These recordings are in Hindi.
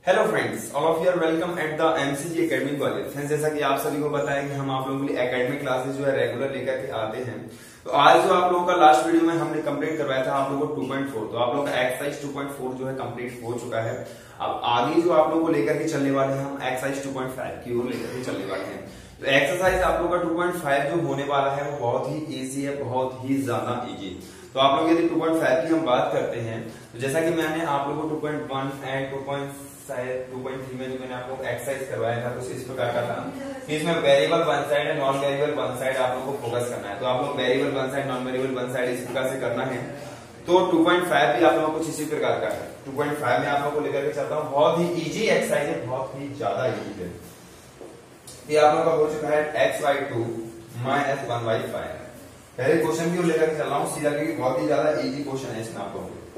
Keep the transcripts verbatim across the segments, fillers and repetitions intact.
Hello friends, all of you are welcome at the MCG academy college. Friends, जैसा कि आप सभी को पता है कि हम आप लोगों के लिए एकेडमिक क्लासेस जो है रेगुलर लेकर के आते हैं। तो आज जो आप लोगों का लास्ट वीडियो में हमने कंप्लीट करवाया था आप लोगों को टू पॉइंट फोर, तो आप लोगों का एक्सरसाइज टू पॉइंट फोर जो है कंप्लीट हो चुका है। अब आगे जो आप लोगों को लेकर के चलने वाले हैं हम एक्सरसाइज टू पॉइंट फाइव की ओर लेकर के चलने वाले हैं। तो एक्सरसाइज आप लोगों का टू पॉइंट फाइव जो होने वाला है वो बहुत ही इजी है, बहुत ही ज्यादा इजी। तो आप लोग यदि टू पॉइंट फाइव की हम बात करते हैं तो जैसा कि मैंने आप लोगों को two point one and two point two point three में जो मैंने आपको एक्सरसाइज करवाया था तो इस प्रकार का था कि इसमें वेरिएबल वन साइड है, नॉन वेरिएबल वन साइड आप लोग को फोकस करना है। तो आप लोग variable one side, non variable one side इस प्रकार से करना है। तो टू पॉइंट फाइव भी आप लोगों को कुछ इसी प्रकार का है। टू पॉइंट फाइव में आप लोगों को लेकर के चलता हूँ, बहुत ही इजी एक्सरसाइज है, बहुत ही ज्यादा इजी है। ये आप लोगों का हो चुका है x y two minus one y five. पहले क्वेश्चन की ओर लेकर के चल रहा हूँ सीधा, क्योंकि बहुत ही ज्यादा इजी क्वेश्चन है इसमें आप लोगों को।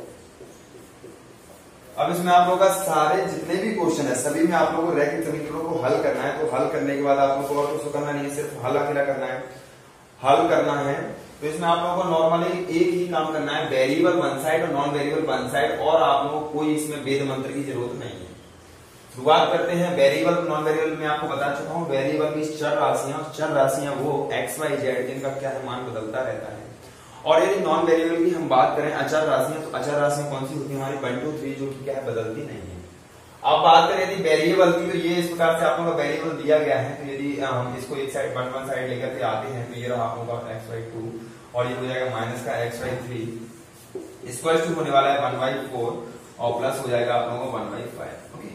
अब इसमें आप लोगों का सारे जितने भी क्वेश्चन है सभी में आप लोगों को रैखिक समीकरणों को हल करना है। तो हल करने के बाद आप लोगों को और कुछ करना नहीं है, सिर्फ हल अकेला करना है, हल करना है। तो इसमें आप लोगों को नॉर्मली एक ही काम करना है, वेरिएबल वन साइड और नॉन वेरिएबल वन साइड, और आप लोगों को कोई इसमें वेद मंत्र की जरूरत नहीं है। शुरुआत करते हैं वेरिएबल नॉन वेरिएबल में आपको बता चुका हूँ। वेरिएबल की चर राशियां, चर राशियां वो एक्स वाई जेड इनका क्या है, मान बदलता रहता है। और यदि नॉन वेरिएबल की हम बात करें अचर राशियां, तो अचर राशियां कौन सी होती है हमारी वन टू थ्री, जो कि क्या है बदलती नहीं है। अब बात करें यदि वेरिएबल की, तो ये इस प्रकार से आप लोगों का वेरिएबल दिया गया है। तो यदि हम इसको एक साइड वन वन साइड लेकर के आते हैं तो ये रहा आप लोगों का एक्स वाई टू और ये हो जाएगा माइनस का x y three, square two होने वाला है वन बाई फोर और प्लस हो जाएगा आप लोगों को वन बाई फाइव। ओके,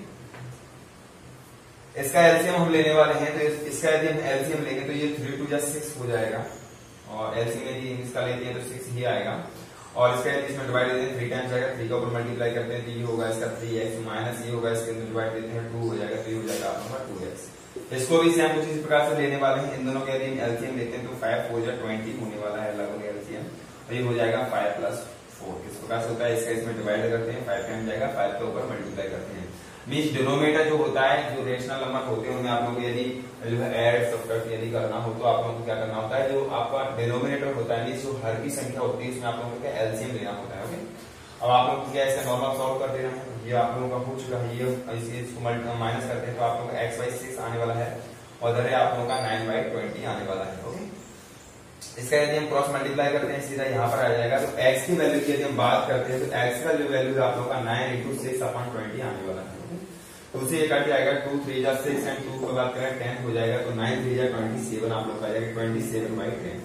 इसका एलसीएम हम लेने वाले हैं। तो इस, इसका यदि हम एलसीएम लेंगे तो ये थ्री टू जा सिक्स हो जाएगा, और एलसीएम यदि इसका लेते हैं तो सिक्स ही आएगा। और इसका यदि इसमें डिवाइड देते हैं थ्री टाइम्स आएगा, थ्री का ऊपर मल्टीप्लाई करते हैं तो ये होगा इसका थ्री एक्स माइनस ये होगा इसके अंदर डिवाइड देते हैं टू हो जाएगा, तो ये हो जाएगा आपका टू एक्स। इसको भी सेम कुछ इस प्रकार से लेने वाले हैं। इन दोनों के यदि एलसीएम लेते हैं तो फाइव फोर जा ट्वेंटी होने वाला है लगभग एलसीएम, और ये हो जाएगा फाइव प्लस फोर। किस प्रकार से होता है, इसका इसमें डिवाइड करते हैं, फाइव टाइम जाएगा, फाइव के ऊपर मल्टीप्लाई करते हैं। मींस डिनोमिनेटर जो होता है, जो रेशनल नंबर होते हैं उनमें आप लोग यदि जो है ऐड सब्ट्रैक्ट यदि करना हो तो आप लोगों को क्या करना होता है, जो आपका डिनोमिनेटर होता है, जो हर की संख्या होती है उसमें आप लोगों को क्या एलसीएम लेना होता है। ओके, अब आप लोग क्या इसका नॉर्मल सॉल्व कर देना है। ये आप लोगों का हो चुका है, ये इसको माइनस करते हैं तो आप लोगों का एक्स बाई सिक्स आने वाला है और इधर आप लोगों का नाइन बाई ट्वेंटी आने वाला है। ओके, इसका यदि हम क्रॉस मल्टीप्लाई करते हैं सीधा यहाँ पर आ जाएगा। तो x की वैल्यू की यदि हम बात करते हैं तो x का जो वैल्यू है आप लोगों का nine into six upon twenty आने वाला है। तो उसे ये कट जाएगा, टू थ्री जा सिक्स एंड टू की बात करें टेन हो जाएगा, तो नाइन थ्री जा ट्वेंटी सेवन आप लोग का जाएगा ट्वेंटी सेवन बाई टेन।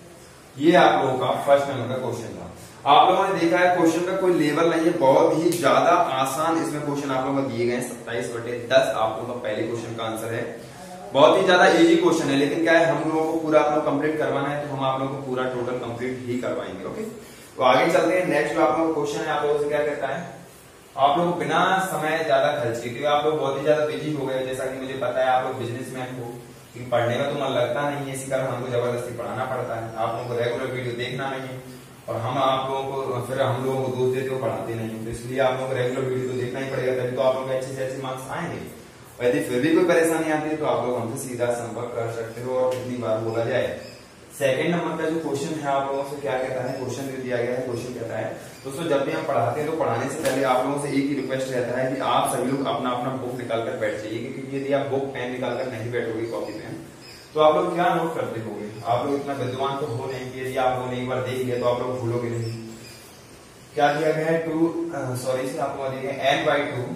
ये आप लोगों का फर्स्ट नंबर का क्वेश्चन था। आप लोगों ने देखा है क्वेश्चन का कोई लेवल नहीं है, बहुत ही ज्यादा आसान इसमें क्वेश्चन आप लोगों को दिए गए। सत्ताईस बटे दस आप लोगों का पहले क्वेश्चन का आंसर है। बहुत ही ज्यादा इजी क्वेश्चन है, लेकिन क्या है हम लोगों को पूरा आप लोग कंप्लीट करवाना है तो हम आप लोगों को पूरा टोटल कंप्लीट ही करवाएंगे। ओके, तो आगे चलते हैं। नेक्स्ट जो आप लोगों का क्वेश्चन है आप लोगों से क्या कहता है, आप लोग बिना समय ज्यादा खर्च किए, आप लोग बहुत ही ज्यादा बिजी हो गए, जैसा कि मुझे पता है आप लोग बिजनेसमैन हो, क्योंकि पढ़ने में तो मन लगता नहीं है, इसी कारण हमको जबरदस्ती पढ़ाना पड़ता है। आप लोगों को रेगुलर वीडियो देखना नहीं है और हम आप लोगों को फिर हम लोगों को दोष देते हो पढ़ाते नहीं है, तो इसलिए आप लोगों को रेगुलर वीडियो तो देखना ही पड़ेगा, तभी तो आप लोग अच्छे से अच्छे मार्क्स आएंगे। यदि फिर भी कोई परेशानी आती है तो आप लोग हमसे सीधा संपर्क कर सकते हो। और कितनी बार बोला जाए, सेकंड नंबर का जो क्वेश्चन है आप लोगों से क्या कहता है, क्वेश्चन जो दिया गया है क्वेश्चन कहता है दोस्तों जब भी हम पढ़ाते हैं तो पढ़ाने से पहले आप लोगों से एक ही रिक्वेस्ट रहता है कि आप सभी लोग अपना अपना बुक निकाल कर बैठ जाइए, क्योंकि यदि आप बुक पेन निकाल कर नहीं बैठोगे कॉपी पेन तो आप लोग क्या नोट करते होगे। आप लोग इतना विद्वान तो हो नहीं कि यदि आप लोगों ने एक बार देख लिया तो आप लोग भूलोगे नहीं। क्या दिया गया है, टू सॉरी से आपको दिया गया n by two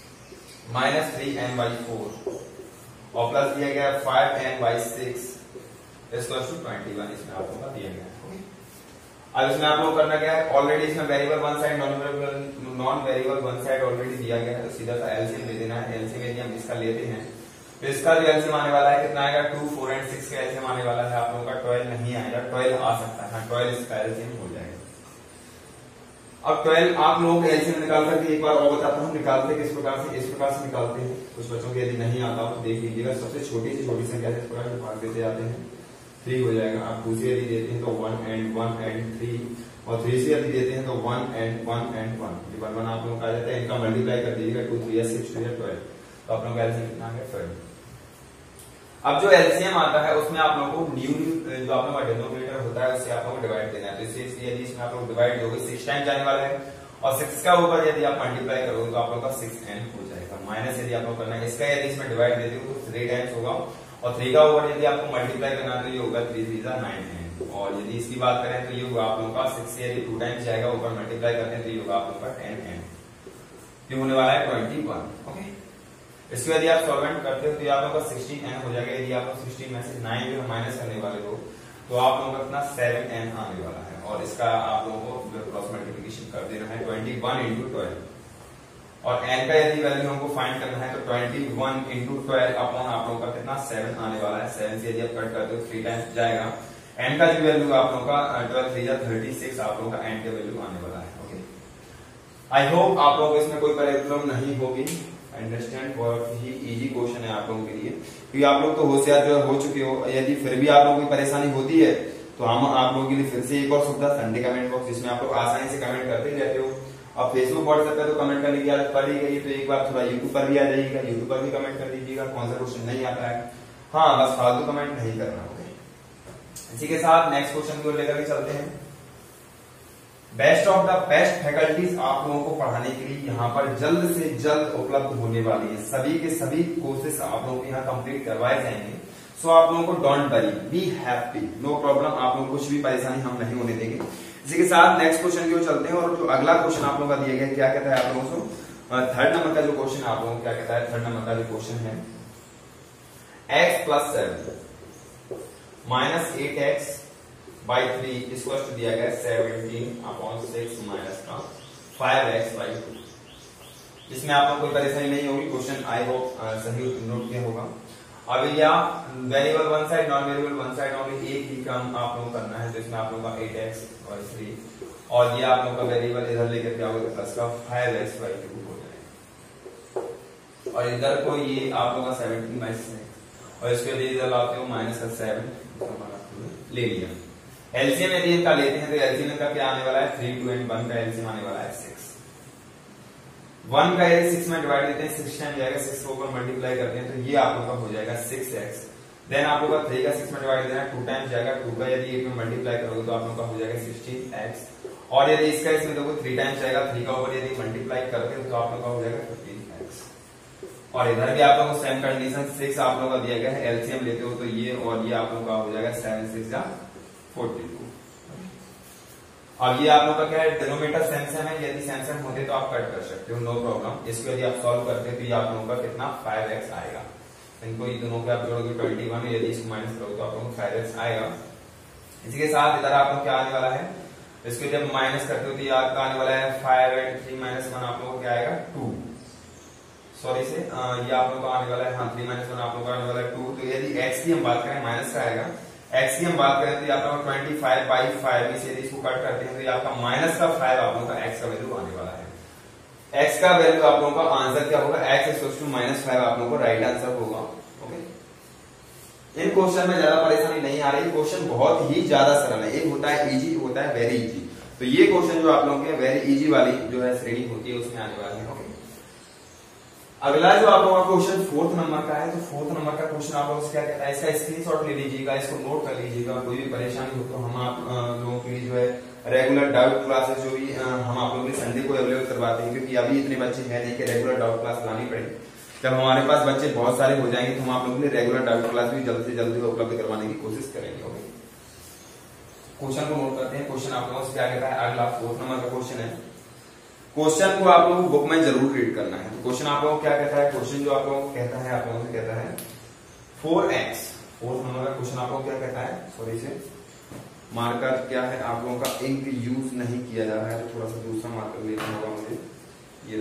minus three n by four और प्लस दिया गया five n by six equal to twenty one. इसमें आप लोगों का दिया गया है। अब इसमें आप लोग करना क्या है, ऑलरेडी इसमें variable one side non variable non variable one side already दिया गया है, तो सीधा सा एलसीएम ले देना है। एलसीएम यदि हम इसका लेते हैं तो इसका जो एलसीएम आने वाला है कितना आएगा, टू फोर एंड सिक्स का एलसीएम आने वाला है आप लोगों का ट्वेल्व नहीं आएगा, ट्वेल्व आ सकता है, ट्वेल्व इसका एलसीएम हो जाएगा। अब ट्वेल्व आप लोगों के एलसीएम निकाल करके एक बार और बताता हूँ निकालते किस प्रकार से, इस प्रकार से निकालते हैं। कुछ बच्चों के यदि नहीं आता हो तो देख लीजिएगा, सबसे छोटी से छोटी संख्या इस प्रकार से भाग देते जाते हैं, थ्री हो जाएगा। आप टू से यदि देते हैं तो one and one and three, और थ्री से यदि देते हैं तो one and one and one, one one आप लोगों का आ जाता है। इनका मल्टीप्लाई कर दीजिएगा, two three six two twelve, तो आप लोगों का एलसीएम कितना है ट्वेल्व। अब जो एलसीएम आता है उसमें आप लोगों को न्यू जो आप लोगों का डिनोमिनेटर होता है उससे आप लोगों को डिवाइड देना है। तो इससे यदि इसमें आप लोग डिवाइड दोगे सिक्स टाइम जाने वाला है और सिक्स का ऊपर यदि आप मल्टीप्लाई करोगे तो आप लोग का सिक्स एन हो जाएगा। माइनस यदि आप लोग करना है, इसका यदि इसमें डिवाइड देते हो तो थ्री टाइम्स होगा, और थ्री का ऊपर यदि आपको मल्टीप्लाई करना है तो ये होगा थ्री थ्री नाइन एन। और यदि इसकी बात करें तो ये होगा आप लोगों का सिक्स से यदि टू टाइम्स जाएगा ऊपर मल्टीप्लाई करते हैं तो ये होगा आप लोगों का टेन एन। ये होने वाला है ट्वेंटी वन। ओके, इसके यदि आप सॉल्वेंट करते हो तो ये आप लोगों का सिक्सटीन एन हो जाएगा। यदि आप लोग सिक्सटीन में से नाइन जो माइनस करने वाले हो तो आप लोगों का कितना सेवन एन आने वाला है, और इसका आप लोगों को क्रॉस मल्टीप्लिकेशन कर देना है ट्वेंटी वन इंटू ट्वेल्व। और एन का यदि वैल्यू हमको फाइंड करना है तो twenty one into twelve upon आप लोगों का कितना सेवन आने वाला है। सेवन से यदि आप कट करते हो थ्री टाइम्स जाएगा। एन का जो वैल्यू आप लोगों का ट्वेल्व थ्री थर्टी सिक्स आप लोगों का एन का वैल्यू आने वाला है। ओके, आई होप आप लोगों को इसमें कोई प्रॉब्लम नहीं होगी। अंडरस्टैंड, बहुत ही इजी क्वेश्चन है आप लोगों के लिए, क्योंकि आप लोग तो होशियार जो हो चुके हो। यदि फिर भी आप लोगों को परेशानी होती है तो हम आप लोगों के लिए फिर से एक और सुविधा संडे कमेंट बॉक्स, जिसमें आप लोग आसानी से कमेंट करते ही रहते हो। अब फेसबुक व्हाट्सएप पे तो कमेंट करने की आदत पड़ ही गई, तो एक बार थोड़ा यूट्यूब पर भी आ जाइएगा, यूट्यूब पर भी कमेंट कर दीजिएगा कौन सा क्वेश्चन नहीं आता है। हाँ, बस फालतू कमेंट नहीं करना। ओके, इसी के साथ नेक्स्ट क्वेश्चन को लेकर के चलते हैं। Best of the best faculties आप लोगों को पढ़ाने के लिए यहाँ पर जल्द से जल्द उपलब्ध होने वाली है। सभी के सभी कोर्सेस आप लोगों को यहाँ कंप्लीट करवाए जाएंगे। सो आप लोगों को don't worry, be happy, no problem, आप लोगों को कुछ भी परेशानी हम नहीं होने देंगे। इसी के साथ नेक्स्ट क्वेश्चन की ओर चलते हैं। और जो अगला क्वेश्चन आप लोगों का दिया गया क्या कहता है आप लोगों को, थर्ड नंबर का जो क्वेश्चन आप लोगों को क्या कहता है, थर्ड नंबर का जो क्वेश्चन है, x plus seven minus eight x by three इसको दिया गया सेवनटीन अपॉन सिक्स माइनस का फाइव एक्स बाई टू। इसमें आप लोग कोई परेशानी नहीं होगी, क्वेश्चन आई होप सही नोट किया होगा। अब या variable one side non variable one side only एक ही काम आप लोगों को करना है, तो इसमें आप लोगों का एट एक्स बाई थ्री, और ये आप लोगों का वेरिएबल इधर लेकर क्या होगा प्लस का फाइव एक्स बाई टू हो जाएगा, और इधर को ये आप लोगों का सेवनटीन बाई सिक्स, और इसके लिए इधर लाते हो माइनस का सेवन ले लिया। एलसीएम यदि इनका लेते हैं तो एलसीएम इनका क्या आने वाला है, थ्री टू एंड वन का एलसीएम आने वाला है सिक्स। वन का यदि सिक्स में डिवाइड देते हैं सिक्स टाइम जाएगा, सिक्स को ऊपर मल्टीप्लाई करते हैं तो ये आप लोग का हो जाएगा सिक्स एक्स। देन आप लोग का थ्री का सिक्स में डिवाइड देना टू टाइम्स जाएगा, टू का यदि एक में मल्टीप्लाई करोगे तो आप लोग का हो जाएगा सिक्सटीन एक्स। और यदि इसका इसमें देखो थ्री टाइम्स जाएगा, थ्री का ऊपर यदि मल्टीप्लाई करते हैं तो आप लोग का हो जाएगा फिफ्टीन एक्स। और इधर भी आप लोगों को सेम कंडीशन, सिक्स आप लोग का दिया गया है, एलसीएम लेते हो तो ये और ये आप लोग का हो जाएगा सेवन सिक्स या फोर्टी टू। अब ये आप लोग का क्या है, डिनोमिनेटर सेम सेम है, यदि सेम सेम होते तो आप कट कर सकते हो, नो प्रॉब्लम। इसको यदि आप सॉल्व करते तो ये आप लोगों का कितना फाइव एक्स आएगा। इनको ये दोनों के आप जोड़ोगे ट्वेंटी वन, यदि इसको माइनस करोगे तो आप लोगों को फाइव एक्स आएगा। इसी के साथ इधर आप लोग क्या आने वाला है, इसको जब माइनस करते हो तो ये आपका आने वाला है five and three minus one आप लोगों को क्या आएगा टू। सॉरी से आ, ये आप लोग का आने वाला है, हाँ थ्री माइनस वन आप लोग का आने वाला है टू। तो यदि एक्स की हम बात करें माइनस का आएगा, एक्स की हम बात करें तो ये आपका ट्वेंटी फाइव बाई फाइव में से यदि इसको कट करते हैं तो ये आपका माइनस का फाइव आप लोगों का एक्स का वैल्यू आने वाला है। एक्स का वैल्यू आप लोगों का आंसर क्या होगा, x equals two minus five आप लोगों को राइट आंसर होगा। ओके, इन क्वेश्चन में ज्यादा परेशानी नहीं आ रही, क्वेश्चन बहुत ही ज्यादा सरल है। एक होता है इजी, होता है वेरी इजी। तो ये क्वेश्चन जो आप लोगों के वेरी इजी वाली जो है श्रेणी होती है उसमें आने वाले हैं। ओके, अगला जो आप लोगों का क्वेश्चन फोर्थ नंबर का है, तो फोर्थ नंबर का क्वेश्चन आप लोगों से क्या कहता है, इसका स्क्रीनशॉट ले लीजिएगा, इसको नोट कर लीजिएगा। कोई भी परेशानी हो तो हम आप लोगों के लिए जो है रेगुलर डाउट क्लासेस जो भी हम आप लोगों के संडे को अवेलेबल करवाते हैं, क्योंकि अभी इतने बच्चे हैं नहीं कि रेगुलर डाउट क्लास लानी पड़ेगी। जब हमारे पास बच्चे बहुत सारे हो जाएंगे तो हम आप लोगों के लिए रेगुलर डाउट क्लास भी जल्द से जल्द उपलब्ध करवाने की कोशिश करेंगे। क्वेश्चन को नोट करते हैं। क्वेश्चन आप लोगों से क्या कहता है, अगला फोर्थ नंबर का क्वेश्चन है। क्वेश्चन को आप लोगों को बुक में जरूर रीड करना है। तो क्वेश्चन आप लोगों को क्या कहता है, क्वेश्चन जो आप लोगों को कहता है, आप लोगों से कहता है फोर एक्स। फोर्थ नंबर का क्वेश्चन आप लोगों को क्या कहता है, सॉरी से मार्कर क्या है आप लोगों का इंक यूज नहीं किया जा रहा है, तो थोड़ा सा दूसरा मार्कर लेना होगा मुझे, ये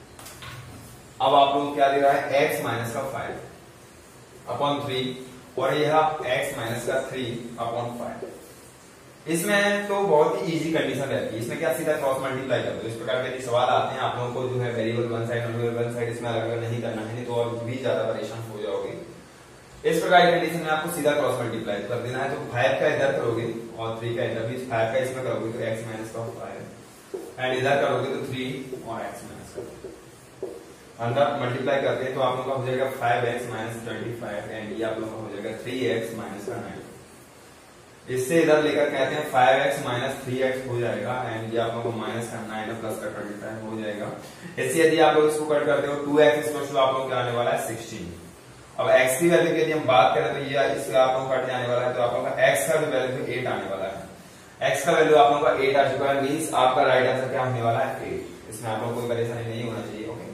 रहा। अब आप लोगों को क्या दे रहा है, एक्स माइनस का फाइव अपॉन थ्री, और यह एक्स माइनस का थ्री अपॉन फाइव। इसमें तो बहुत ही इजी कंडीशन रहती है, इसमें क्या सीधा क्रॉस मल्टीप्लाई कर दो। इस प्रकार के सवाल आते हैं, आप लोगों को जो है variable one side non variable one side इसमें अलग अलग नहीं करना है, नहीं तो और भी ज्यादा परेशान हो जाओगे। इस प्रकार की कंडीशन में आपको सीधा क्रॉस मल्टीप्लाई कर देना है। तो फाइव का इधर करोगे और थ्री का इधर भी, फाइव का इसमें करोगे तो एक्स माइनस का फाइव, एंड इधर करोगे तो थ्री और एक्स माइनस का अंदर मल्टीप्लाई करते हैं तो आप लोग का हो जाएगा five x minus twenty five, and ये आप लोग का हो जाएगा थ्री एक्स माइनस का नाइन। इससे इधर लेकर कहते हैं five x minus three x हो जाएगा एंड ये आप लोगों को माइनस करना है ना प्लस का कर देता है हो जाएगा। इससे यदि आप लोग इसको कट करते हो टू एक्स स्पेशल आप लोग क्या आने वाला है सिक्सटीन। अब x की वैल्यू की यदि हम बात करें तो ये इससे आप लोग कट जाने वाला है तो आप लोग का x का वैल्यू एट आने वाला है। x का वैल्यू आप लोग का एट आ चुका है मींस आपका राइट आंसर क्या होने वाला है एट। इसमें आप लोग कोई परेशानी नहीं होना चाहिए। ओके,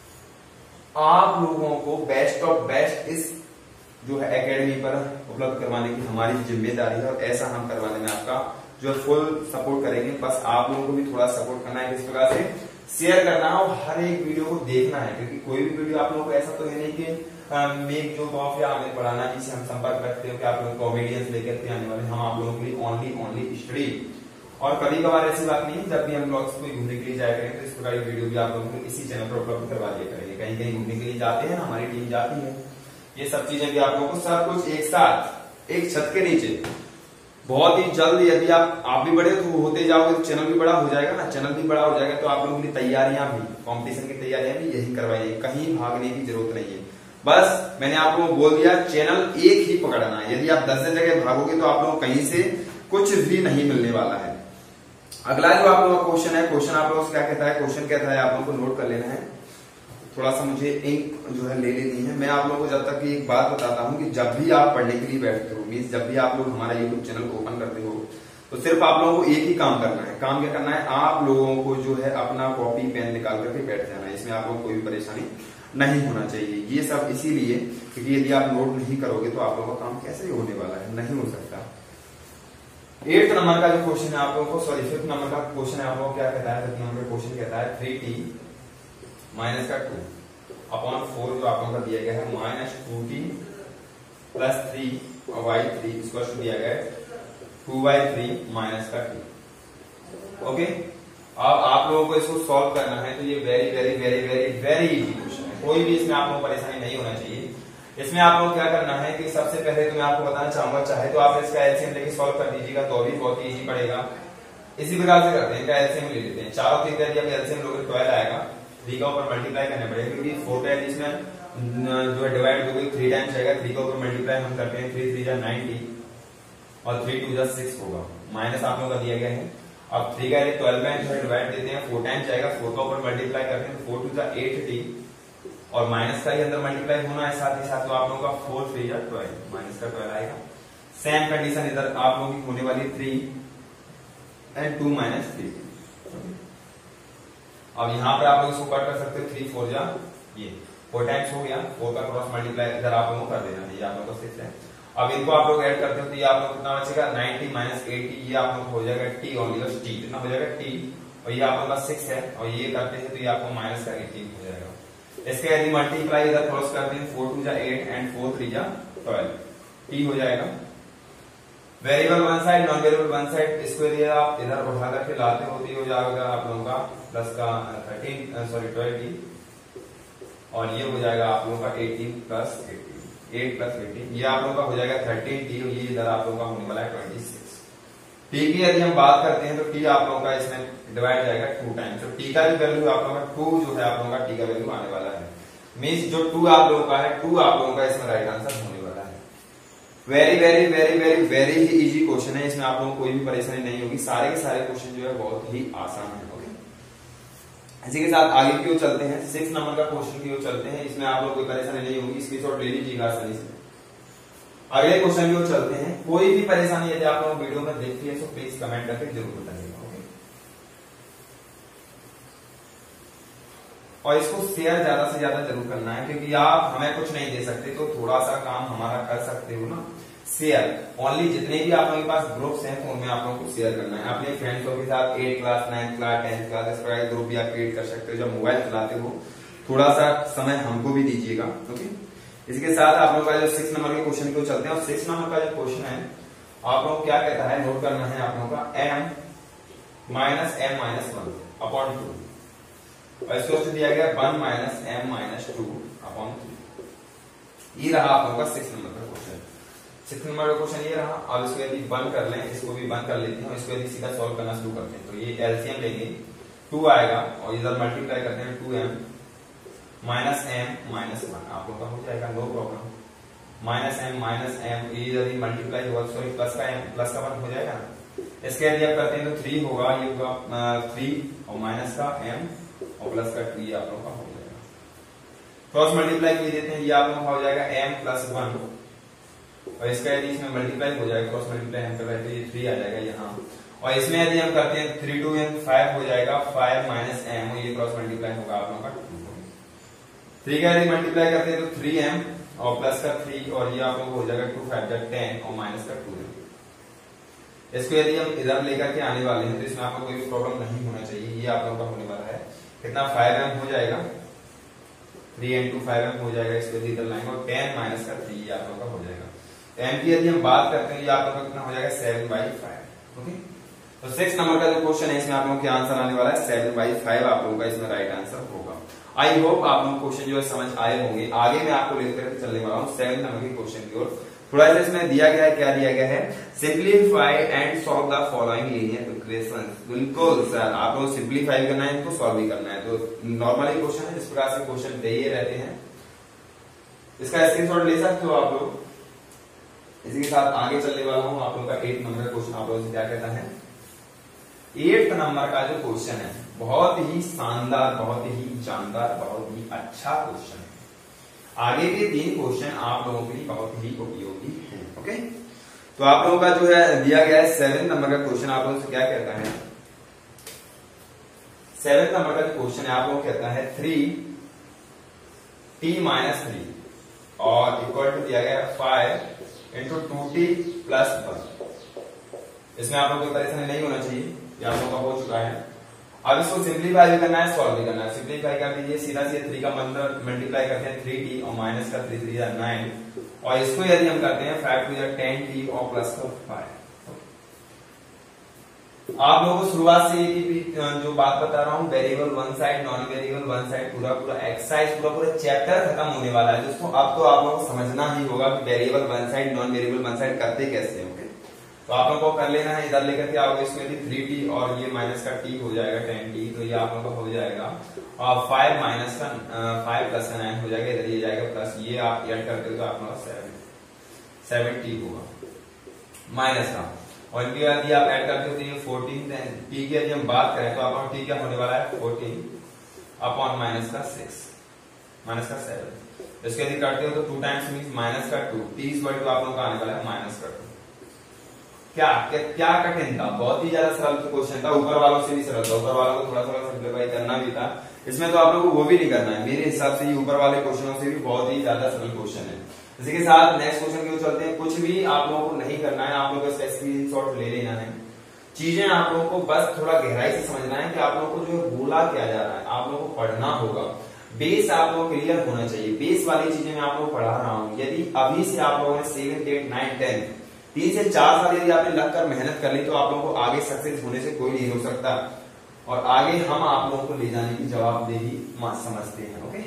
आप लोगों को बेस्ट ऑफ बेस्ट इस जो है एकेडमी पर उपलब्ध करवाने की हमारी जिम्मेदारी है और ऐसा हम करवाने में आपका जो फुल सपोर्ट करेंगे। बस आप लोगों को भी थोड़ा सपोर्ट करना है, किस प्रकार से शेयर करना है और हर एक वीडियो को देखना है, क्योंकि कोई भी वीडियो आप लोगों को ऐसा तो है नहीं कि मेक जो ऑफ या हमें पढ़ाना जिससे हम संपर्क रखते हो कि आप लोग कॉमेडियंस लेकर के आने वाले। हम आप लोगों के लिए ओनली ओनली स्टडी और कभी कभार ऐसी बात नहीं है जब भी हम ब्लॉग्स को घूमने के लिए जाया करेंगे तो इस प्रकार की वीडियो भी आप लोगों को इसी चैनल पर उपलब्ध करवा दिया करेंगे। कहीं कहीं घूमने के लिए जाते हैं ना, हमारी टीम जाती है, ये सब चीजें भी आप लोगों को सब कुछ एक साथ एक छत के नीचे बहुत ही जल्द यदि आप आप भी बड़े तो होते जाओगे तो चैनल भी बड़ा हो जाएगा ना। चैनल भी बड़ा हो जाएगा तो आप लोगों की तैयारियां भी कंपटीशन की तैयारियां भी यही करवाइए, कहीं भागने की जरूरत नहीं है। बस मैंने आप लोगों को बोल दिया चैनल एक ही पकड़ना है। यदि आप दस जगह भागोगे तो आप लोगों को कहीं से कुछ भी नहीं मिलने वाला है। अगला जो आप लोगों का क्वेश्चन है, क्वेश्चन आप लोगों से क्या कहता है, क्वेश्चन कहता है आप लोगों को नोट कर लेना है। थोड़ा सा मुझे इंक जो है ले लेनी है। मैं आप लोगों को जब तक एक बात बताता हूँ कि जब भी आप पढ़ने के लिए बैठते हो मीन्स जब भी आप लोग हमारा यूट्यूब चैनल को ओपन करते हो तो सिर्फ आप लोगों को एक ही काम करना है। काम क्या करना है, आप लोगों को जो है अपना कॉपी पेन निकाल करके बैठ जाना है। इसमें आप लोगों को कोई भी परेशानी नहीं होना चाहिए। ये सब इसीलिए क्योंकि यदि आप नोट नहीं करोगे तो आप लोगों का काम कैसे होने वाला है, नहीं हो सकता। एट्थ नंबर का जो क्वेश्चन है आप लोगों को सॉरी फिफ्थ नंबर का क्वेश्चन है आप लोगों को क्या कहता है, फिफ्थ नंबर का क्वेश्चन कहता है थ्री टी माइनस का टू अपॉन फोर जो आप लोगों का दिया गया है minus two T plus three और वाई थ्री इसको दिया गया है टू बाई थ्री माइनस का टी। ओके, अब आप लोगों को इसको सॉल्व करना है तो ये very very very very very easy question है। कोई भी इसमें आप लोगों को परेशानी नहीं होना चाहिए। इसमें आप लोग क्या करना है कि सबसे पहले तो मैं आपको बताना चाहूंगा, चाहे तो आप इसका एलसीएम लेके सॉल्व कर दीजिएगा तो भी बहुत ही इजी पड़ेगा। इसी प्रकार से करते हैं, इनका एलसीएम ले लेते हैं। चारों तीन यदि आप एलसीएम लोगे ट्वेल्व आएगा, थ्री का ऊपर मल्टीप्लाई करना पड़ेगा क्योंकि फोर का इसमें जो है डिवाइड हो गई थ्री टाइम्स आएगा। थ्री का ऊपर मल्टीप्लाई हम करते हैं, थ्री थ्री जा नाइनटी और थ्री टू जा सिक्स होगा माइनस आप लोगों का दिया गया है। अब थ्री का ट्वेल्व में जो है डिवाइड देते हैं, फोर टाइम्स जाएगा, फोर का ऊपर मल्टीप्लाई करते हैं, फोर टू जा एट टी और माइनस का ही अंदर मल्टीप्लाई होना है साथ ही साथ, तो आप लोगों का फोर थ्री या ट्वेल्व माइनस का ट्वेल्व आएगा। सेम कंडीशन इधर आप लोगों की होने वाली three and two minus three. अब यहाँ पे आप लोग इसको कट कर सकते हो, थ्री फोर जा ये फोर टाइम्स हो गया, फोर का क्रॉस मल्टीप्लाई इधर आप लोगों को कर देना है, ये आप लोगों का सिक्स है। अब इनको आप लोग ऐड करते हो तो ये आप लोग कितना बचेगा नाइनटी माइनस एटी, ये आप लोग हो जाएगा टी ओनली बस टी कितना हो जाएगा टी और ये आप लोग का सिक्स है और ये करते हैं तो ये आपको माइनस का एटीन हो जाएगा। इसके यदि मल्टीप्लाई इधर क्रॉस करते हैं, फोर टू जा एट एंड फोर थ्री जा ट्वेल्व टी हो जाएगा। Variable one side non variable one side, इसको यदि आप इधर उठा करके लाते हो तो ये हो जाएगा आप लोगों का प्लस का थर्टीन सॉरी ट्वेल्व टी और ये हो जाएगा आप लोगों का eighteen plus eighteen eight plus eighteen, ये आप लोगों का हो जाएगा थर्टीन टी और ये इधर आप लोगों का होने वाला है ट्वेंटी सिक्स। टी की यदि हम बात करते हैं तो टी आप लोगों का इसमें डिवाइड जाएगा टू टाइम्स, तो टी का भी वैल्यू आप लोगों का टू जो है आप लोगों का टी का वैल्यू आने वाला है। मीन्स जो टू आप लोगों का है टू आप लोगों का इसमें राइट आंसर होने वाला है। Very very very very very ही इजी क्वेश्चन है, इसमें आप लोगों को कोई भी परेशानी नहीं होगी। सारे के सारे क्वेश्चन जो है बहुत ही आसान है। ओके, इसी के साथ आगे की ओर चलते हैं, सिक्स नंबर का क्वेश्चन की ओर चलते हैं। इसमें आप लोग कोई परेशानी नहीं होगी, इसकी शॉर्ट ले लीजिएगा आसानी से। अगले क्वेश्चन की ओर चलते हैं। कोई भी परेशानी यदि आप लोग वीडियो में देखती है तो प्लीज कमेंट करके जरूर बताइएगा। ओके, और इसको शेयर ज्यादा से ज्यादा जरूर करना है क्योंकि आप हमें कुछ नहीं दे सकते तो थोड़ा सा काम हमारा कर सकते हो ना। शेयर ओनली जितने भी आप लोगों के पास ग्रुप्स हैं तो उनमें आप लोगों को शेयर करना है अपने फ्रेंड्सों के साथ। Eight class ninth class tenth class इस प्रकार ग्रुप भी आप क्रिएट कर सकते हो। जब मोबाइल चलाते हो थोड़ा सा समय हमको भी दीजिएगा। ओके, इसके साथ आप लोग का जो सिक्स नंबर के क्वेश्चन को चलते हैं और सिक्स नंबर का जो क्वेश्चन है आप लोग क्या कहता है नोट करना है आप लोगों का M minus M minus one upon two और इसको दिया गया one minus M minus two upon three. ये रहा आप लोगों का सिक्स नंबर का क्वेश्चन। सिक्स नंबर का क्वेश्चन ये रहा। अब इसको यदि बंद कर लें, इसको भी बंद कर लेते हैं, इसको यदि सीधा सॉल्व करना शुरू करते हैं तो ये एलसीएम लेंगे, टू आएगा और इधर मल्टीप्लाई करते हैं two M minus M minus one आप लोग का हो जाएगा, no problem. Minus M minus M, ये यदि मल्टीप्लाई होगा सॉरी प्लस का एम प्लस का वन हो जाएगा ना। इसके यदि आप करते हैं तो थ्री होगा, ये होगा थ्री और माइनस का एम और प्लस का टू, ये आप लोगों का हो जाएगा। क्रॉस मल्टीप्लाई कर देते हैं, ये आप लोगों का हो जाएगा एम प्लस वन और इसका यदि इसमें मल्टीप्लाई हो जाएगा, क्रॉस मल्टीप्लाई हम कर रहे हैं तो ये थ्री आ जाएगा यहाँ। और इसमें यदि हम करते हैं थ्री टू एन फाइव हो जाएगा, फाइव माइनस एम और ये क्रॉस मल्टीप्लाई होगा आप लोगों का टू। थ्री का यदि मल्टीप्लाई करते हैं तो थ्री एम और प्लस का थ्री और ये आप लोगों को हो जाएगा टू फाइव जा टेन और माइनस का टू। इसको यदि हम इधर लेकर के आने वाले हैं तो इसमें आपको कोई भी प्रॉब्लम नहीं होना चाहिए, ये आप लोगों का होने वाला है कितना फाइव एम हो जाएगा, three and two five M हो जाएगा, इसको यदि इधर लाएंगे और टेन माइनस का थ्री, ये आप लोगों का हो जाएगा। एम की यदि हम बात करते हैं ये आप लोगों का कितना हो जाएगा सेवन बाई फाइव। ओके, तो सिक्स नंबर का जो क्वेश्चन है इसमें आप लोगों के आंसर आने वाला है सेवन बाई फाइव, आप लोगों का इसमें राइट आंसर होगा। आई होप आप लोग क्वेश्चन जो है समझ आए होंगे। आगे मैं आपको लेकर चलने वाला हूँ सेवन नंबर के क्वेश्चन की ओर। थोड़ा सा इसमें दिया गया है, क्या दिया गया है, simplify and solve the following linear equations. बिल्कुल सर, आप लोग सिंप्लीफाई करना है, इनको सॉल्व भी करना है। तो नॉर्मली क्वेश्चन है, जिस प्रकार से क्वेश्चन दे ही रहते हैं, इसका स्क्रीनशॉट ले सकते हो आप लोग। इसी के साथ आगे चलने वाला हूं। आप लोगों का एट नंबर का क्वेश्चन आप लोगों से क्या कहता है, एट नंबर का जो क्वेश्चन है बहुत ही शानदार, बहुत ही जानदार, बहुत ही अच्छा क्वेश्चन है। आगे के तीन क्वेश्चन आप लोगों के लिए बहुत ही उपयोगी हैं। ओके, तो आप लोगों का जो है दिया गया है सेवन नंबर का क्वेश्चन, आप लोगों से क्या कहता है, सेवन नंबर का जो क्वेश्चन है आप लोगों को कहता है थ्री टी माइनस थ्री और इक्वल टू दिया गया five into two T plus one. इसमें आप लोगों को परेशानी नहीं होना चाहिए, ये आप लोगों का हो चुका है। अब इसको सिंप्लीफाई भी करना है, सॉल्व भी करना है। सिंप्लीफाई कर दीजिए, सीधा सीधा थ्री का मतलब मल्टीप्लाई करते हैं थ्री टी और माइनस का थ्री थ्री नाइन और इसको यदि हम करते हैं फाइव टू टेन टी और प्लस का फाइव। आप लोगों को शुरुआत से एक जो बात बता रहा हूँ, variable one side, non variable one side, पूरा पूरा एक्सरसाइज, पूरा पूरा चैप्टर खत्म होने वाला है दोस्तों। अब तो आप लोगों को समझना ही होगा कि variable one side, non variable one side करते कैसे हैं। तो आप लोगों को कर लेना है, इधर लेकर के आओगे, इसमें भी थ्री टी और ये माइनस का टी हो जाएगा टेन टी, तो ये आप लोगों का हो जाएगा और फाइव माइनस का फाइव प्लस का नाइन हो जाएगा, इधर ये जाएगा प्लस, ये आप ऐड करते हो तो आप लोगों का सेवन सेवन टी होगा माइनस का, और इनकी यदि आप ऐड करते हो तो ये फोर्टीन, टी की यदि हम बात करें तो आप लोगों टी क्या होने वाला है फोर्टीन अपॉन माइनस का सिक्स माइनस का सेवन। इसके यदि करते हो तो टू टाइम्स मीन माइनस का two, T is equal to आप लोगों का आने वाला है माइनस का टू। क्या क्या, क्या कठिन था, बहुत ही ज्यादा सरल क्वेश्चन था, ऊपर वालों से भी सरल था, ऊपर वालों को थोड़ा थोड़ा सिंप्लीफाई करना भी था। इसमें तो आप लोगों को वो भी नहीं करना है, मेरे हिसाब से ये ऊपर वाले क्वेश्चनों से भी बहुत ही ज्यादा सरल क्वेश्चन है। इसी के साथ नेक्स्ट क्वेश्चन की ओर चलते हैं। कुछ भी आप लोगों को नहीं करना है, आप लोगों को इसका स्क्रीनशॉट ले लेना है। चीजें आप लोगों को बस थोड़ा गहराई से समझना है कि आप लोगों को जो बोला क्या जा रहा है, आप लोगों को पढ़ना होगा। बेस आप लोगों को क्लियर होना चाहिए, बेस वाली चीजें मैं आप लोगों को पढ़ा रहा हूँ। यदि अभी से आप लोगों ने सेवन एट नाइन टेन तीन से चार साल यदि आपने लगकर मेहनत कर ली तो आप लोगों को आगे सक्सेस होने से कोई नहीं रोक सकता, और आगे हम आप लोगों को ले जाने की जवाबदेही समझते हैं। ओके,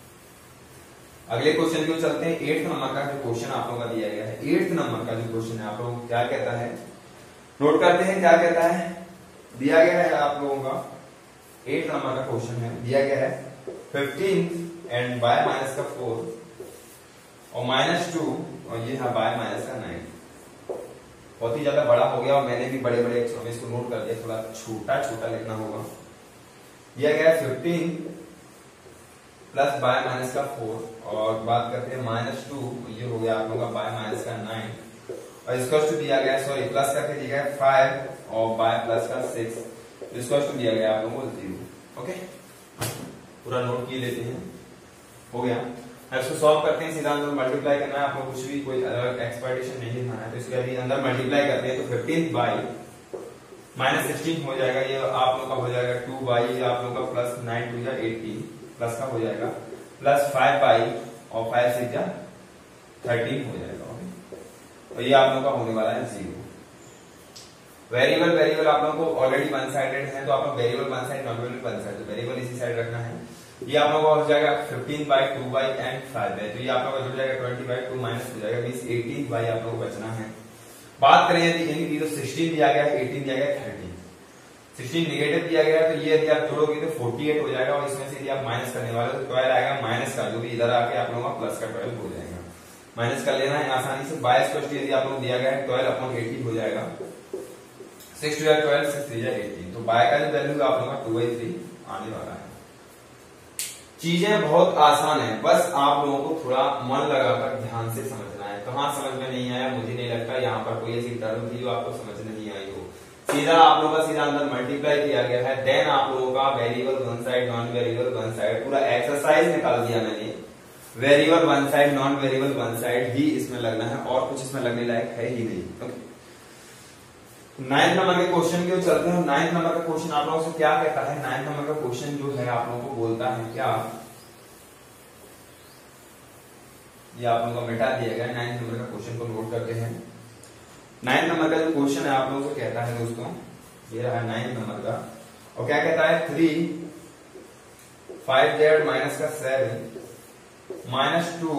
अगले क्वेश्चन की चलते हैं। एट्थ नंबर का जो क्वेश्चन आप लोगों का दिया गया है, एट्थ नंबर का जो क्वेश्चन है आप लोगों को क्या कहता है, नोट करते हैं क्या कहता है। दिया गया है आप लोगों का एट्थ नंबर का क्वेश्चन है, दिया गया है फिफ्टीन एंड बाय माइनस का फोर और माइनस टू और ये है बाय माइनस का नाइन। बहुत ही ज्यादा बड़ा हो गया और मैंने भी बड़े बड़े अक्षरों में इसको नोट कर दिया, थोड़ा छोटा छोटा लिखना होगा। दिया गया है फिफ्टीन प्लस बाय माइनस का फोर और बात करते हैं माइनस टू, ये हो गया आप लोगों का बाय माइनस का नाइन और इसका टू दिया गया है, सॉरी प्लस करके दिया गया है फाइव और बाय प्लस का सिक्स, इसका टू दिया गया आप लोगों को जीरो। ओके, पूरा नोट किए लेते हैं, हो गया। इसको सॉल्व करते हैं, सीधा अंदर मल्टीप्लाई करना है, आपको कुछ भी कोई अलग एक्सपेक्टेशन नहीं लिखना है। तो इसके यदि अंदर मल्टीप्लाई करते हैं तो फिफ्टीन बाई माइनस सिक्सटीन हो जाएगा, ये आप लोग का हो जाएगा टू बाई आप लोग का प्लस नाइन टू या एटीन प्लस का हो जाएगा प्लस फाइव बाई और फाइव सिक्स या थर्टीन हो जाएगा। ओके, तो ये आप लोग का होने वाला है जीरो। वेरिएबल वेरिएबल आप लोगों को ऑलरेडी वन साइडेड है, तो आप लोग variable one side, non variable one side, तो वेरिएबल इसी साइड रखना है। ये आप लोगों का हो जाएगा fifteen by two by and five है, तो ये आप लोगों का जुड़ जाएगा ट्वेंटी बाई टू माइनस हो जाएगा बीस, एटीन बाई आप लोगों को बचना है। बात करें यदि इनकी तो सिक्सटीन दिया गया है, एटीन दिया गया है, थर्टीन, सिक्सटीन नेगेटिव दिया गया है, तो ये यदि आप जोड़ोगे तो फोर्टी एट हो जाएगा और इसमें से यदि आप माइनस करने वाले तो ट्वेल्व आएगा माइनस का, जो भी इधर आके आप लोगों का प्लस का ट्वेल्व हो जाएगा। माइनस कर लेना है आसानी से। बाय स्क्वायर यदि आप लोग दिया गया है ट्वेल्व अपॉन एटीन हो जाएगा, six two twelve, six three eighteen, तो बाय का जो वैल्यू आप लोगों का टू बाई थ्री आने वाला है। चीजें बहुत आसान है, बस आप लोगों को थोड़ा मन लगाकर ध्यान से समझना है। कहाँ समझ में नहीं आया, मुझे नहीं लगता यहाँ पर कोई ऐसी टर्म थी जो आपको समझ नहीं आई हो। सीधा आप लोगों का सीधा अंदर मल्टीप्लाई किया गया है, देन आप लोगों का variable one side non variable one side पूरा एक्सरसाइज निकाल दिया मैंने। Variable one side non variable one side ही इसमें लगना है और कुछ इसमें लगने लायक है ही नहीं। ओके, नाइन्थ नंबर के क्वेश्चन के चलते हैं। नाइन्थ नंबर का क्वेश्चन आप लोगों से क्या कहता है? नाइन्थ नंबर का क्वेश्चन जो है आप लोगों को बोलता है क्या, ये आप लोगों को मिटा दिया गया। नाइन्थ नंबर का क्वेश्चन को नोट करते हैं। नाइन्थ नंबर का जो क्वेश्चन है आप लोगों से कहता है दोस्तों, ये रहा नाइन्थ नंबर का, और क्या कहता है? थ्री फाइव जेड माइनस का seven minus two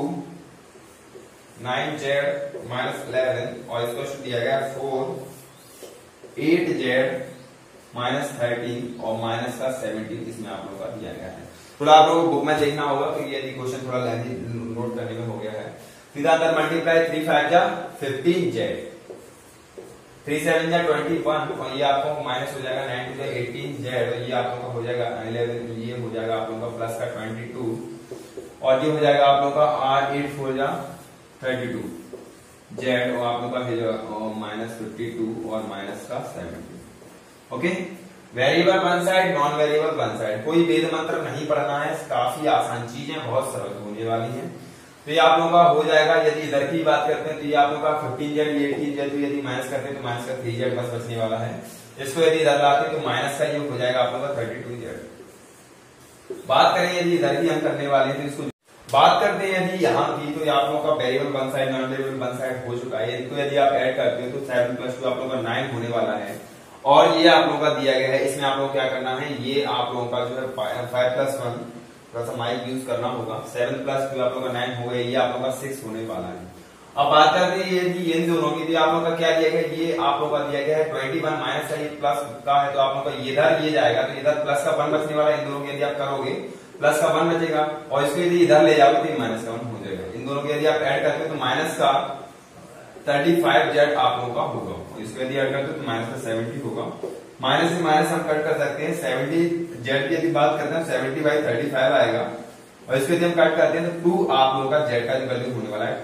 nine Z minus eleven और इसको दिया गया four eight Z minus thirteen और माइनस का सेवनटीन इसमें आप लोगों का दिया गया है। थोड़ा आप लोगों को बुक में देखना होगा क्योंकि यदि क्वेश्चन थोड़ा लेंथी नोट करने में हो गया है। सीधा अंदर मल्टीप्लाई थ्री फाइव जा फिफ्टीन जेड, थ्री सेवन जा ट्वेंटी वन और ये आपको माइनस हो जाएगा नाइन टू जा एटीन जेड और ये आप लोगों का हो जाएगा इलेवन, ये हो जाएगा आप लोगों का प्लस का ट्वेंटी टू और ये हो जाएगा आप लोगों का आर एट फोर जा थर्टी टू जेड और आप लोग का माइनस फिफ्टी टू और माइनस का seventy. Okay, variable one side non variable one side, कोई वेद मंत्र नहीं पढ़ना है, काफी आसान चीजें बहुत सरल होने वाली हैं। तो ये आप लोगों का हो जाएगा। यदि इधर की बात करते हैं तो ये आप लोगों का फिफ्टीन जेड एटीन जेड, तो यदि माइनस करते हैं तो माइनस का थ्री जेड बस बचने वाला है। इसको यदि इधर लाते तो माइनस का ये हो जाएगा आप लोगों का थर्टी टू जेड। बात करें यदि इधर की हम करने वाले हैं तो इसको बात करते हैं यदि यहाँ की, तो आप लोगों का variable one side non variable one side हो चुका है। इसको यदि आप ऐड करते हो तो सेवन प्लस टू आप लोगों का नाइन होने वाला है और ये आप लोगों का दिया गया है। इसमें आप लोग क्या करना है, ये आप लोगों का जो है फाइव प्लस वन, थोड़ा सा माइक यूज करना होगा, सेवन प्लस टू आप लोगों का नाइन हो गया, ये आप लोगों का सिक्स होने वाला है। अब बात करते हैं यदि इन दोनों की, तो आप लोगों का क्या दिया गया, ये आप लोगों का दिया गया है ट्वेंटी वन माइनस का ये प्लस का है, तो आप लोगों का इधर ये जाएगा तो इधर प्लस का वन बचने वाला है। इन दोनों की यदि आप करोगे प्लस का वन बचेगा और इसको यदि इधर ले जाओगे तो माइनस का वन हो जाएगा। इन दोनों को यदि आप ऐड करते हो तो माइनस का थर्टी फाइव जेड आप लोगों का होगा और इसको यदि ऐड करते हो तो माइनस का सेवेंटी होगा। माइनस से माइनस हम कट कर सकते हैं, सेवेंटी जेड की यदि बात करते हैं सेवेंटी बाई थर्टी फाइव आएगा और इसको यदि हम कट करते हैं तो टू आप लोगों का जेड का जो वैल्यू होने वाला है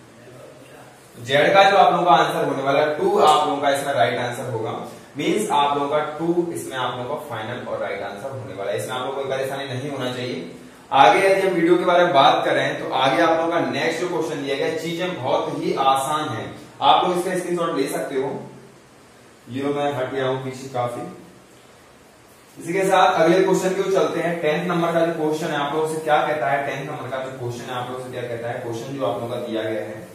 टू। जेड का जो आप लोगों का आंसर होने वाला है टू आप लोगों का इसमें राइट आंसर होगा। मींस आप लोगों का टू इसमें आप लोगों का फाइनल और राइट आंसर होने वाला है। इसमें आप लोगों को कोई परेशानी नहीं होना चाहिए। आगे यदि हम वीडियो के बारे में बात करें तो आगे आप लोगों का नेक्स्ट जो क्वेश्चन दिया गया, चीजें बहुत ही आसान है, आप लोग इसका स्क्रीनशॉट ले सकते हो। ये मैं हट गया हूं पीछे काफी। इसी के साथ अगले क्वेश्चन की ओर चलते हैं। टेंथ नंबर का जो क्वेश्चन है आप लोगों से क्या कहता है, टेंथ नंबर का जो क्वेश्चन है आप लोगों से क्या कहता है, क्वेश्चन जो आप लोगों का दिया गया है,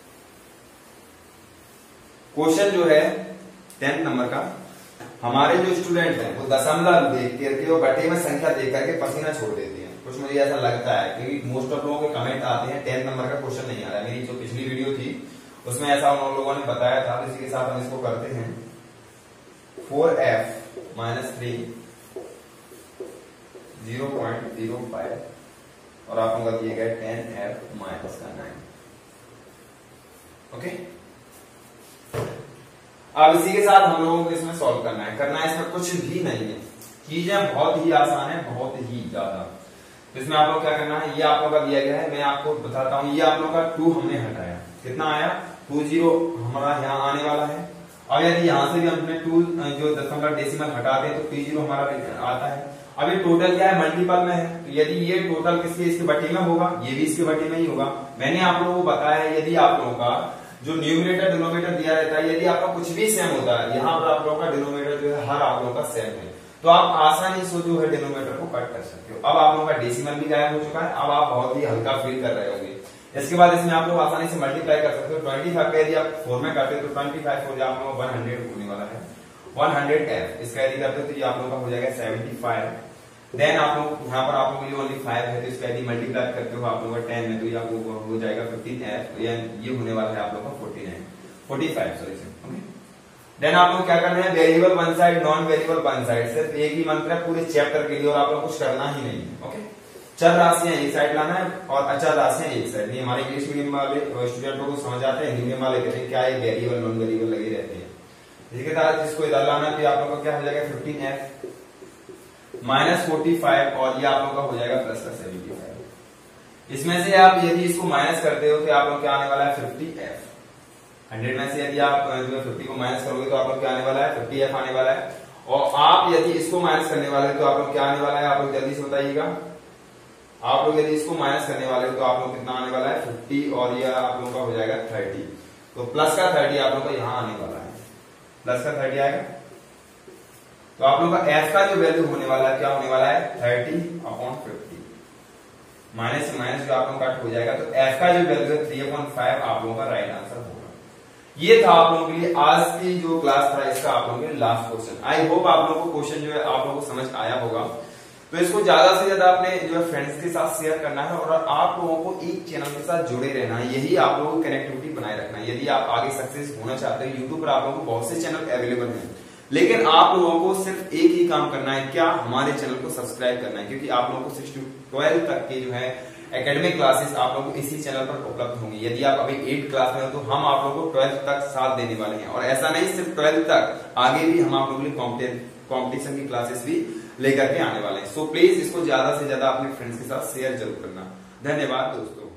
क्वेश्चन जो है टेंथ नंबर का, हमारे जो स्टूडेंट हैं वो दशमलव देख करके और बटे में संख्या देख करके पसीना छोड़ देते हैं। कुछ मुझे ऐसा लगता है क्योंकि मोस्ट ऑफ लोगों के कमेंट आते हैं टेंथ नंबर का क्वेश्चन नहीं आ रहा है। मेरी जो पिछली वीडियो थी उसमें ऐसा उन लोगों ने बताया था। तो इसी के साथ हम इसको करते हैं four F minus three zero point zero five और आप लोगों का दिया गया टेन एफ माइनस का नाइन। ओके, अब इसी के साथ हम लोगों को इसमें सॉल्व करना है। करना है इसमें कुछ भी नहीं है, चीजें बहुत ही आसान है, बहुत ही ज्यादा। तो इसमें आप लोग क्या करना है, ये आप लोगों का दिया गया है, मैं आपको बताता हूँ। ये आप लोगों का टू हमने हटाया, कितना आया टू जीरो हमारा यहाँ आने वाला है। और यदि यहाँ से भी हमने टू जो दशमलव डेसिमल हटाते हैं तो टू जीरो हमारा आता है। अब ये टोटल क्या है, मल्टीपल में है, तो यदि ये टोटल किसके इसके बटे में होगा, ये भी इसके बटे में ही होगा। मैंने आप लोगों को बताया यदि आप लोगों का जो न्यूमरेटर डिनोमिनेटर दिया रहता है, यदि आपका कुछ भी सेम होता है, यहाँ पर आप लोगों का डिनोमिनेटर जो है हर आप लोगों का सेम है, तो आप आसानी से जो है डिनोमिनेटर को कट कर सकते हो। अब आप लोगों का डेसिमल भी गायब हो चुका है, अब आप बहुत ही हल्का फील कर रहे होंगे। इसके बाद इसमें आप लोग आसानी से मल्टीप्लाई कर सकते हो। ट्वेंटी फाइव का यदि आप फोर में करते हो तो ट्वेंटी फाइव हो जाए आप लोगों का वन हंड्रेड होने वाला है, वन हंड्रेड एफ। इसका यदि करते हो तो ये आप लोगों का हो जाएगा सेवेंटी फाइव। देन आप लोग यहाँ पर आप लोगों के लिए ओनली फाइव है, तो इसका यदि मल्टीप्लाई करते हो आप लोगों का टेन में तो ये आपको हो जाएगा फिफ्टीन एफ। ये होने वाला है आप लोगों का forty nine forty five sorry से। देन आप लोग क्या करना है, variable one side non variable one side, सिर्फ एक ही मंत्र है पूरे चैप्टर के लिए और आप लोग कुछ करना ही नहीं है। ओके, चर राशियां एक साइड लाना है और अचर राशियां एक साइड। ये हमारे इंग्लिश मीडियम वाले स्टूडेंटों को समझ आते हैं, हिंदी वाले कहते हैं क्या है वेरिएबल नॉन वेरिएबल लगे रहते हैं। इसी के साथ इसको इधर लाना है तो आप लोगों का क्या हो जाएगा fifteen F minus forty five और ये आप लोगों का हो जाएगा प्लस का सेवेंटी फाइव। इसमें से आप यदि इसको माइनस करते हो तो आप लोग क्या आने वाला है फिफ्टी एफ। हंड्रेड में से यदि आप जो फिफ्टी को माइनस करोगे तो आप लोग क्या आने वाला है फिफ्टी एफ आने वाला है। और आप यदि इसको माइनस करने वाले हो तो आप लोग क्या आने वाला है, आप लोग जल्दी से बताइएगा। आप लोग यदि इसको माइनस करने वाले हो तो आप लोग कितना आने वाला है फिफ्टी और ये आप लोगों का हो जाएगा थर्टी। तो प्लस का थर्टी आप लोग का यहाँ आने वाला है, प्लस का थर्टी आएगा। तो आप लोग का एफ का जो वैल्यू होने वाला है क्या होने वाला है थर्टी अपॉन फिफ्टी। माइनस से माइनस जो आप लोग कट हो जाएगा तो एफ का जो वैल्यू है थ्री अपॉन फाइव आप लोगों का राइट आंसर होगा। ये था आप लोगों के लिए आज की जो क्लास था इसका आप लोगों के लिए लास्ट क्वेश्चन। आई होप आप लोगों को क्वेश्चन जो है आप लोगों को समझ आया होगा। तो इसको ज्यादा से ज्यादा अपने जो है फ्रेंड्स के साथ शेयर करना है और आप लोगों को एक चैनल के साथ जुड़े रहना है, यही आप लोगों को कनेक्टिविटी बनाए रखना है। यदि आप आगे सक्सेस होना चाहते हो, यूट्यूब पर आप लोगों को बहुत से चैनल अवेलेबल हैं, लेकिन आप लोगों को सिर्फ एक ही काम करना है, क्या हमारे चैनल को सब्सक्राइब करना है, क्योंकि आप लोगों को सिक्स टू ट्वेल्व तक के जो है एकेडमिक क्लासेस आप लोगों को इसी चैनल पर उपलब्ध होंगी। यदि आप अभी एट क्लास में हो तो हम आप लोगों को ट्वेल्थ तक साथ देने वाले हैं। और ऐसा नहीं सिर्फ ट्वेल्थ तक, आगे भी हम आप लोगों के लिए कॉम्पिटिशन की क्लासेस भी लेकर के आने वाले हैं। सो प्लीज इसको ज्यादा से ज्यादा अपने फ्रेंड्स के साथ शेयर जरूर करना। धन्यवाद दोस्तों।